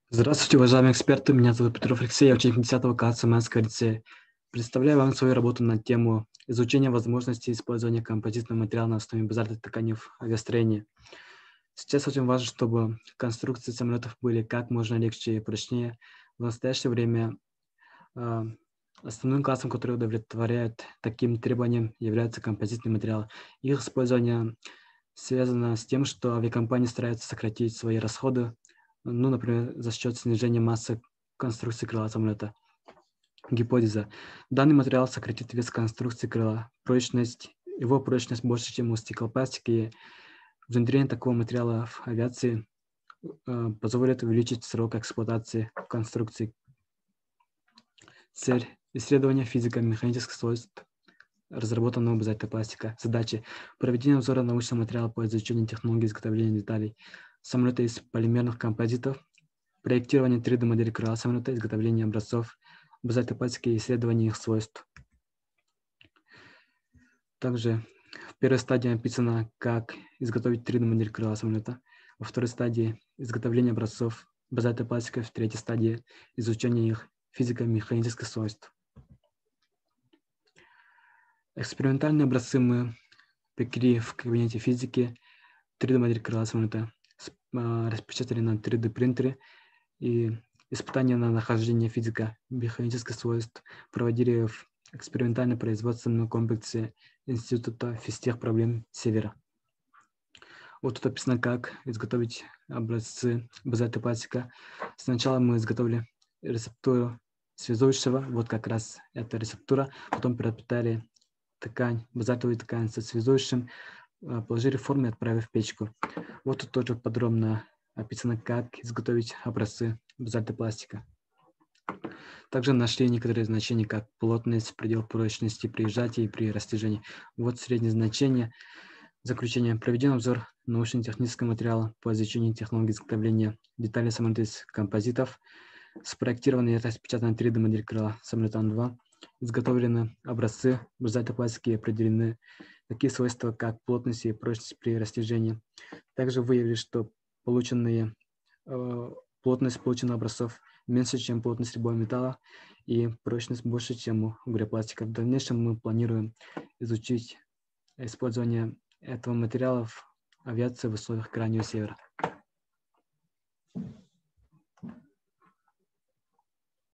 Здравствуйте, уважаемые эксперты. Меня зовут Петров Алексей, я ученик 10 класса Менского лицея. Представляю вам свою работу на тему изучения возможностей использования композитного материала на основе базальтовых тканей в авиастроении. Сейчас очень важно, чтобы конструкции самолетов были как можно легче и прочнее. В настоящее время основным классом, который удовлетворяет таким требованиям, является композитный материал. Их использование связано с тем, что авиакомпании стараются сократить свои расходы, например, за счет снижения массы конструкции крыла самолета. Гипотеза. Данный материал сократит вес конструкции крыла. Его прочность больше, чем у стеклопластика, и внедрение такого материала в авиации позволит увеличить срок эксплуатации конструкции. Цель. Исследование физико-механических свойств разработанного базальтового пластика. Задачи. Проведение обзора научного материала по изучению технологии изготовления деталей самолета из полимерных композитов, проектирование 3D-модели крыла самолета, изготовление образцов базальтовой пластики и исследование их свойств. Также в первой стадии описано, как изготовить 3D-модель крыла самолета. Во второй стадии изготовление образцов базальтовой пластики. В третьей стадии изучение их физико-механических свойств. Экспериментальные образцы мы прикрепили в кабинете физики. 3D-модель крыла самолета распечатали на 3D-принтере, и испытания на нахождение физико-механических свойств проводили в экспериментально-производственном комплексе Института физтех-проблем Севера. Вот тут описано, как изготовить образцы базальтового пластика. Сначала мы изготовили рецептуру связующего, вот как раз эта рецептура, потом пропитали ткань, базальтовую ткань со связующим, положили в форму и отправили в печку. Вот тут тоже подробно описано, как изготовить образцы базальтового пластика. Также нашли некоторые значения, как плотность, предел прочности при сжатии и при растяжении. Вот среднее значение. Заключение. Проведен обзор научно-технического материала по изучению технологий изготовления деталей самолета из композитов. Спроектированы и распечатаны 3D-модель крыла самолета Ан-2. Изготовлены образцы базальтовой пластики и определены такие свойства, как плотность и прочность при растяжении. Также выявили, что плотность полученных образцов меньше, чем плотность любого металла, и прочность больше, чем у углепластика. В дальнейшем мы планируем изучить использование этого материала в авиации в условиях Крайнего Севера.